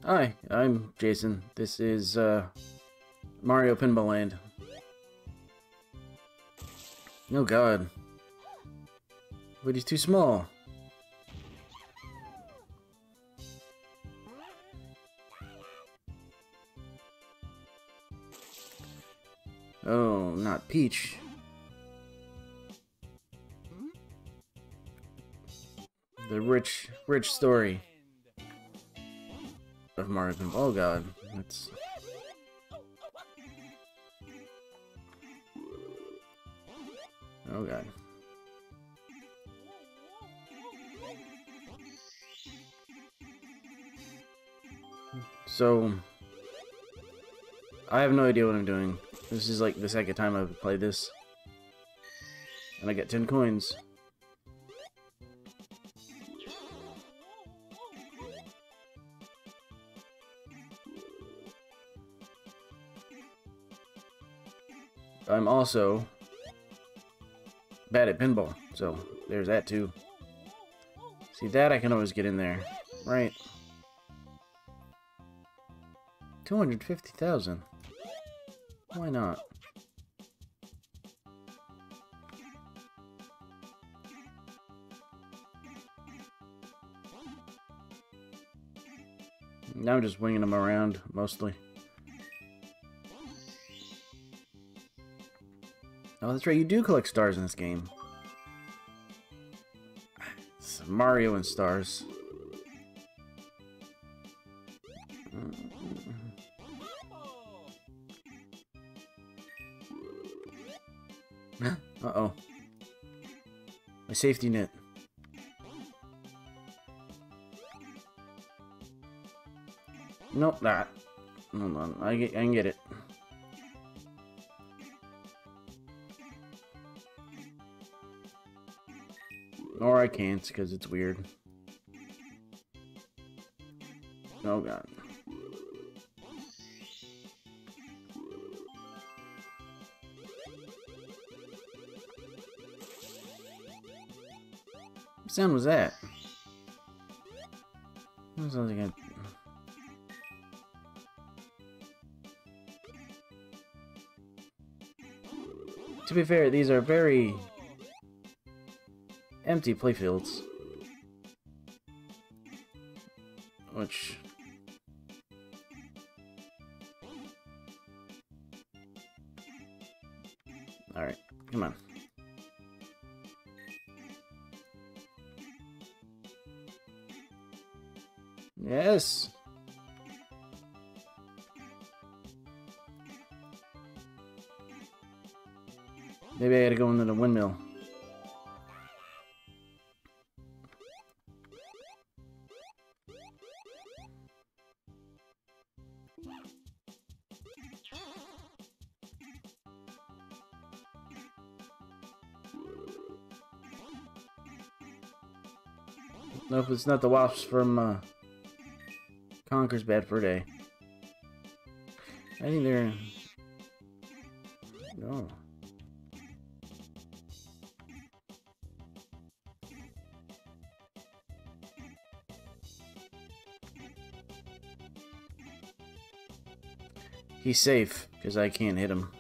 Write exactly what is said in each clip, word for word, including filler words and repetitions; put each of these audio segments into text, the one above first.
Hi, I'm Jason. This is uh, Mario Pinball Land. Oh god. But he's too small. Oh, not Peach. The rich, rich story of Mario Pinball. Oh god, that's... Oh god. So, I have no idea what I'm doing. This is like the second time I've played this. And I get ten coins. I'm also bad at pinball, so there's that too. See, that I can always get in there, right? two hundred fifty thousand. Why not? Now I'm just winging them around, mostly. Oh, that's right, you do collect stars in this game. It's Mario and stars. Uh-oh. My safety net. Nope, that. Hold on, I, get, I can get it. Or I can't, because it's weird. Oh god. What sound was that? That sounds like a... To be fair, these are very empty playfields. Which... Alright, come on. Yes! Maybe I gotta go into the windmill. Nope, it's not the wasps from uh, Conker's Bad Fur Day. I think they're... No. He's safe, because I can't hit him.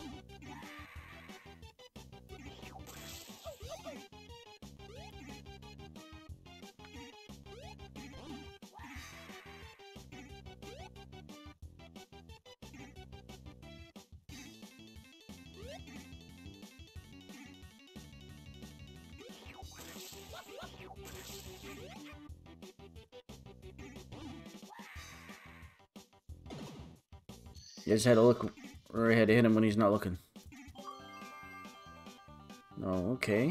You just had to look, or I had to hit him when he's not looking. Oh, okay.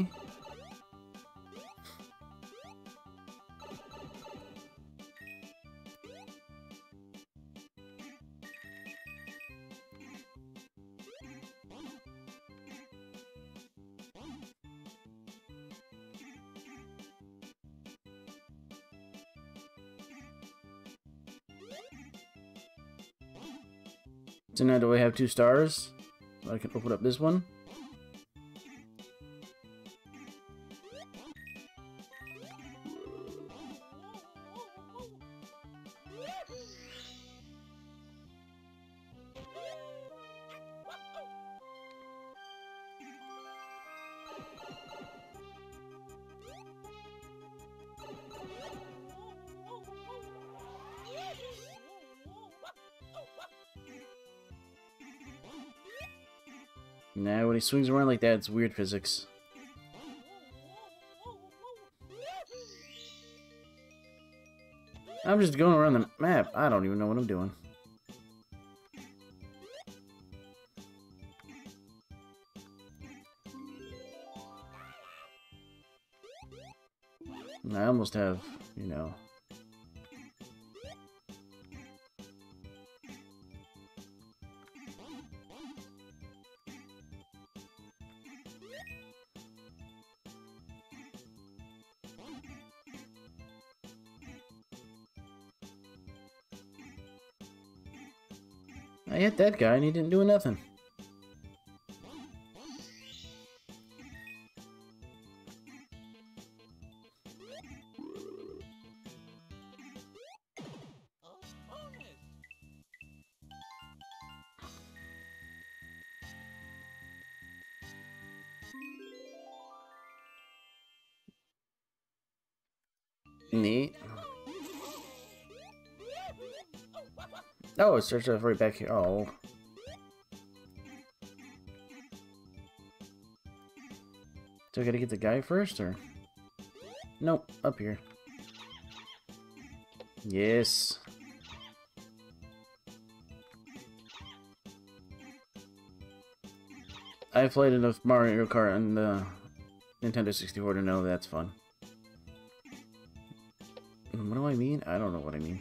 So now do I have two stars? So I can open up this one. Nah, when he swings around like that, it's weird physics. I'm just going around the map. I don't even know what I'm doing. I almost have, you know... I hit that guy and he didn't do nothing. Neat. Oh, it starts off right back here. Oh. So I gotta get the guy first, or? Nope, up here. Yes. I've played enough Mario Kart on the Nintendo sixty-four to know that's fun. What do I mean? I don't know what I mean.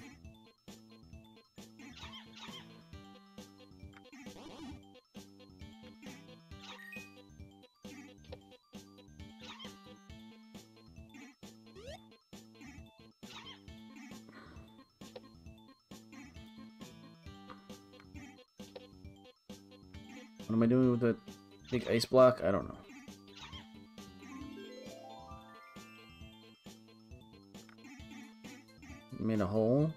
What am I doing with the big ice block? I don't know. Made a hole.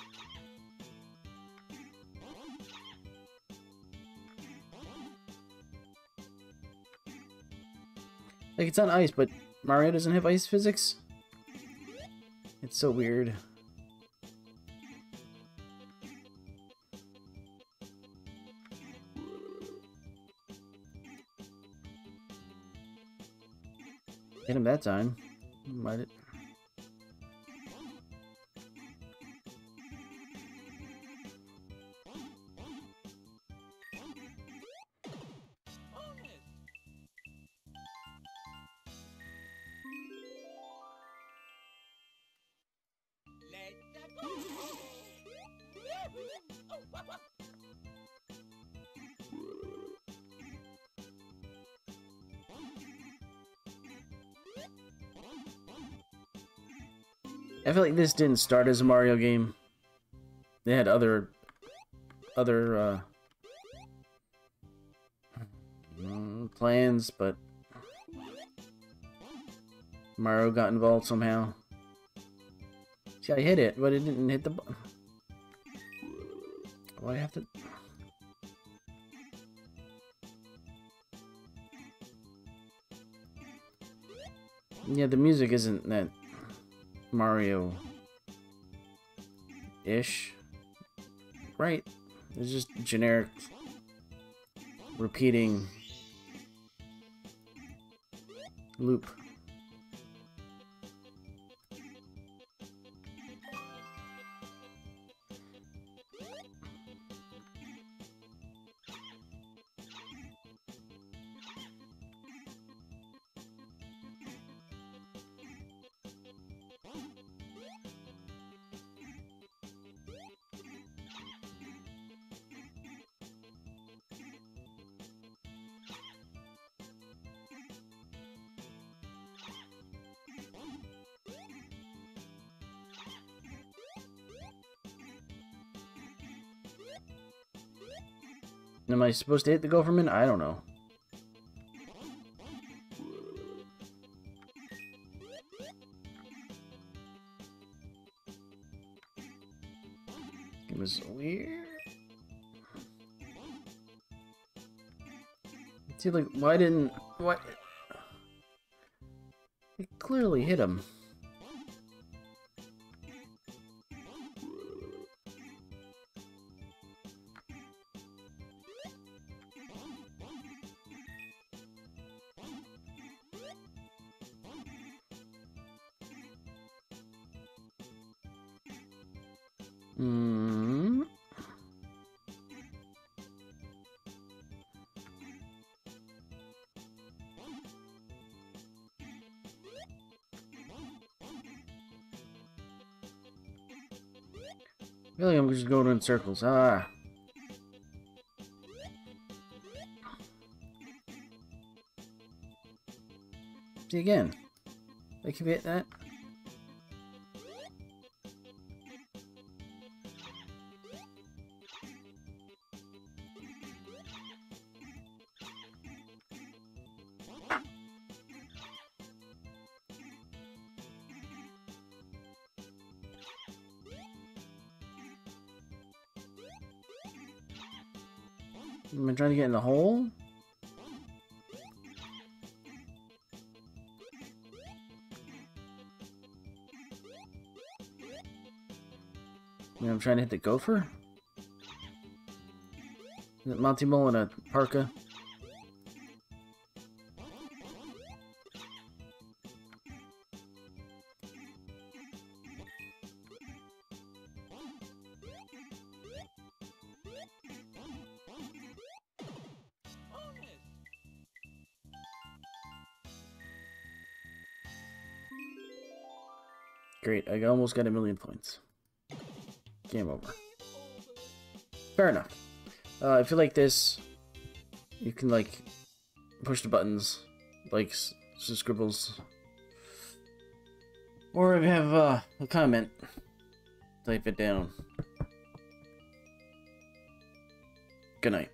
Like, it's on ice, but Mario doesn't have ice physics? It's so weird. Hit him that time. Might it? I feel like this didn't start as a Mario game. They had other, other, uh, plans, but Mario got involved somehow. See, I hit it, but it didn't hit the button. Why do I have to... Yeah, the music isn't that Mario-ish. Right? It's just generic, repeating loop. Am I supposed to hit the Gopherman? I don't know. It was weird. See, like, why didn't... What? It clearly hit him. Hmm. I feel like I'm just going in circles. Ah. See again. I can hit that. Am I trying to get in the hole? I mean, I'm trying to hit the gopher? Is it Monty Mole in a parka? Great, I almost got a million points. Game over. Fair enough. Uh, if you like this, you can, like, push the buttons, like, s scribbles. Or if you have uh, a comment, type it down. Good night.